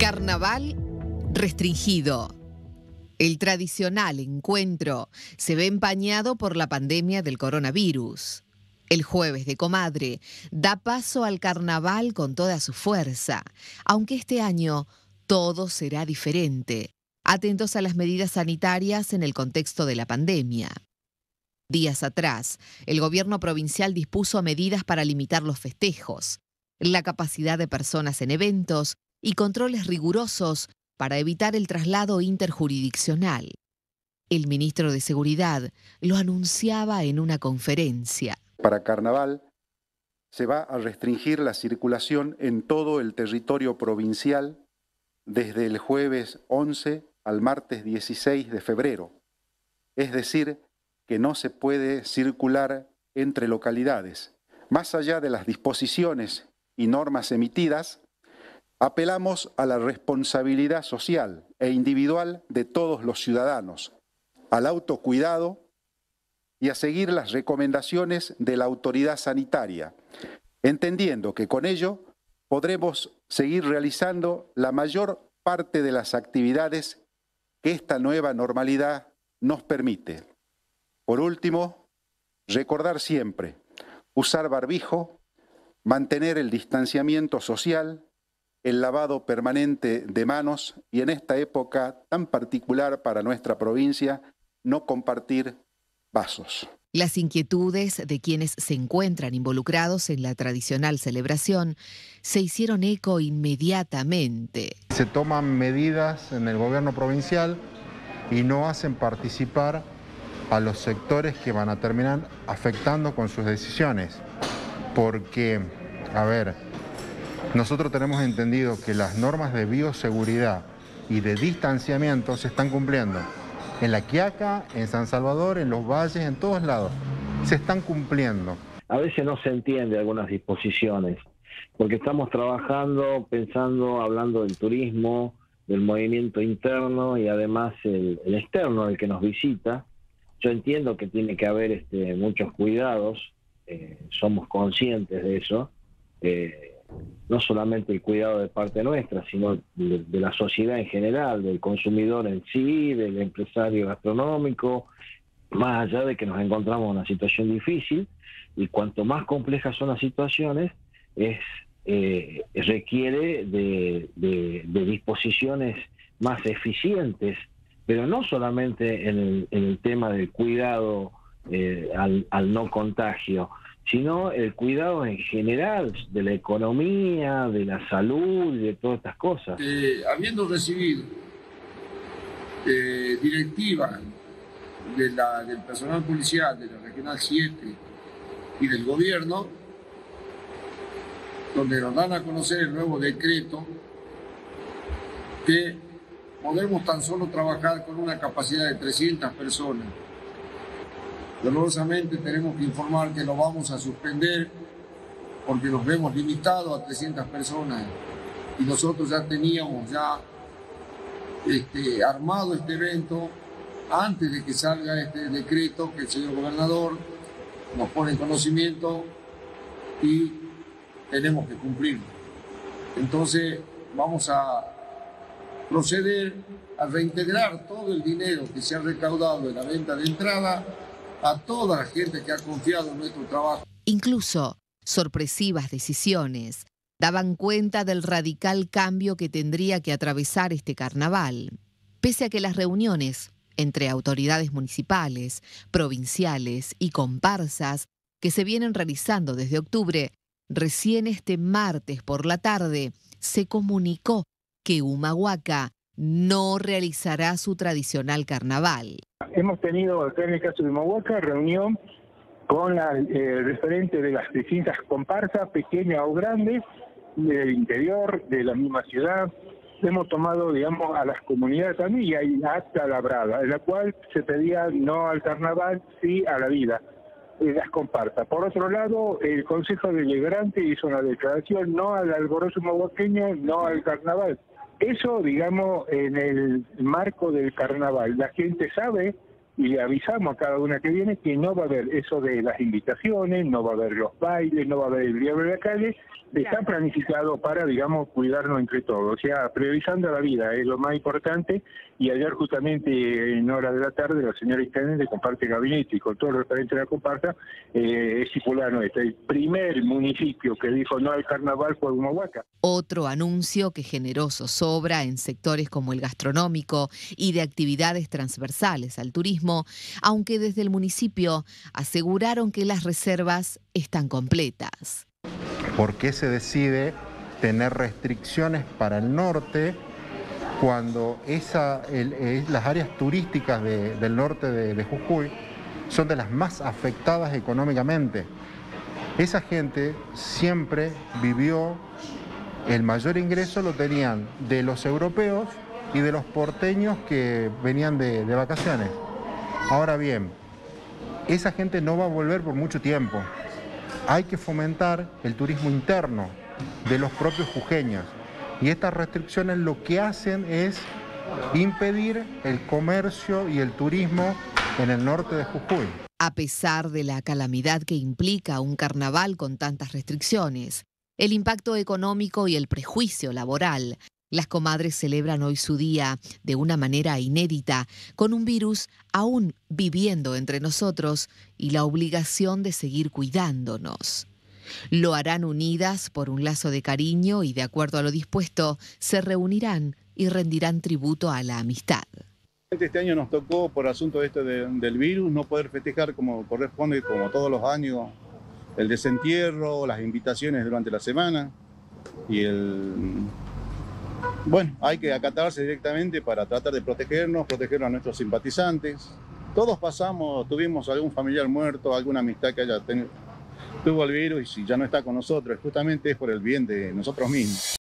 Carnaval restringido. El tradicional encuentro se ve empañado por la pandemia del coronavirus. El jueves de Comadre da paso al carnaval con toda su fuerza, aunque este año todo será diferente, atentos a las medidas sanitarias en el contexto de la pandemia. Días atrás, el gobierno provincial dispuso medidas para limitar los festejos, la capacidad de personas en eventos y controles rigurosos para evitar el traslado interjurisdiccional. El ministro de Seguridad lo anunciaba en una conferencia. Para Carnaval se va a restringir la circulación en todo el territorio provincial desde el jueves 11 al martes 16 de febrero. Es decir, que no se puede circular entre localidades. Más allá de las disposiciones y normas emitidas, apelamos a la responsabilidad social e individual de todos los ciudadanos, al autocuidado y a seguir las recomendaciones de la autoridad sanitaria, entendiendo que con ello podremos seguir realizando la mayor parte de las actividades que esta nueva normalidad nos permite. Por último, recordar siempre, usar barbijo, mantener el distanciamiento social, el lavado permanente de manos y en esta época tan particular para nuestra provincia, no compartir vasos. Las inquietudes de quienes se encuentran involucrados en la tradicional celebración se hicieron eco inmediatamente. Se toman medidas en el gobierno provincial y no hacen participar a los sectores que van a terminar afectando con sus decisiones. Porque, nosotros tenemos entendido que las normas de bioseguridad y de distanciamiento se están cumpliendo. En La Quiaca, en San Salvador, en los valles, en todos lados. Se están cumpliendo. A veces no se entiende algunas disposiciones, porque estamos trabajando, pensando, hablando del turismo, del movimiento interno y además el externo, el que nos visita. Yo entiendo que tiene que haber muchos cuidados, somos conscientes de eso, no solamente el cuidado de parte nuestra, sino de la sociedad en general, del consumidor en sí, del empresario gastronómico, más allá de que nos encontramos en una situación difícil, y cuanto más complejas son las situaciones, requiere de disposiciones más eficientes, pero no solamente en el tema del cuidado al no contagio, sino el cuidado en general de la economía, de la salud y de todas estas cosas. Habiendo recibido directiva del personal policial de la Regional 7 y del gobierno, donde nos dan a conocer el nuevo decreto, que podemos tan solo trabajar con una capacidad de 300 personas. Dolorosamente tenemos que informar que lo vamos a suspender porque nos vemos limitados a 300 personas y nosotros ya teníamos armado este evento antes de que salga este decreto que el señor gobernador nos pone en conocimiento y tenemos que cumplirlo. Entonces vamos a proceder a reintegrar todo el dinero que se ha recaudado de la venta de entrada a toda la gente que ha confiado en nuestro trabajo. Incluso sorpresivas decisiones daban cuenta del radical cambio que tendría que atravesar este carnaval. Pese a que las reuniones entre autoridades municipales, provinciales y comparsas que se vienen realizando desde octubre, recién este martes por la tarde se comunicó que Humahuaca no realizará su tradicional carnaval. Hemos tenido acá en el caso de Humahuaca reunión con la referente de las distintas comparsas, pequeñas o grandes, del interior, de la misma ciudad. Hemos tomado, digamos, a las comunidades también y hay acta labrada, en la cual se pedía no al carnaval, sí a la vida de las comparsas. Por otro lado, el Consejo Deliberante hizo una declaración no al alborozo humahuaqueño, no al carnaval. Eso, digamos, en el marco del carnaval. La gente sabe y le avisamos a cada una que viene que no va a haber eso de las invitaciones, no va a haber los bailes, no va a haber el diablo de la calle. Está planificado para, digamos, cuidarnos entre todos, o sea, priorizando la vida es lo más importante. Y ayer justamente en hora de la tarde la señora intendente comparte gabinete y con todo el referente de la comparsa es Cipulano, el primer municipio que dijo no al carnaval fue Humahuaca. Otro anuncio que generó zozobra en sectores como el gastronómico y de actividades transversales al turismo, aunque desde el municipio aseguraron que las reservas están completas. ¿Por qué se decide tener restricciones para el norte cuando las áreas turísticas del norte de Jujuy son de las más afectadas económicamente? Esa gente siempre vivió, el mayor ingreso lo tenían de los europeos y de los porteños que venían de vacaciones. Ahora bien, esa gente no va a volver por mucho tiempo. Hay que fomentar el turismo interno de los propios jujeños. Y estas restricciones lo que hacen es impedir el comercio y el turismo en el norte de Jujuy. A pesar de la calamidad que implica un carnaval con tantas restricciones, el impacto económico y el prejuicio laboral, las comadres celebran hoy su día de una manera inédita, con un virus aún viviendo entre nosotros y la obligación de seguir cuidándonos. Lo harán unidas por un lazo de cariño y, de acuerdo a lo dispuesto, se reunirán y rendirán tributo a la amistad. Este año nos tocó, por asunto del virus, no poder festejar como corresponde, como todos los años, el desentierro, las invitaciones durante la semana y bueno, hay que acatarse directamente para tratar de proteger a nuestros simpatizantes. Todos tuvimos algún familiar muerto, alguna amistad que tuvo el virus y si ya no está con nosotros, justamente es por el bien de nosotros mismos.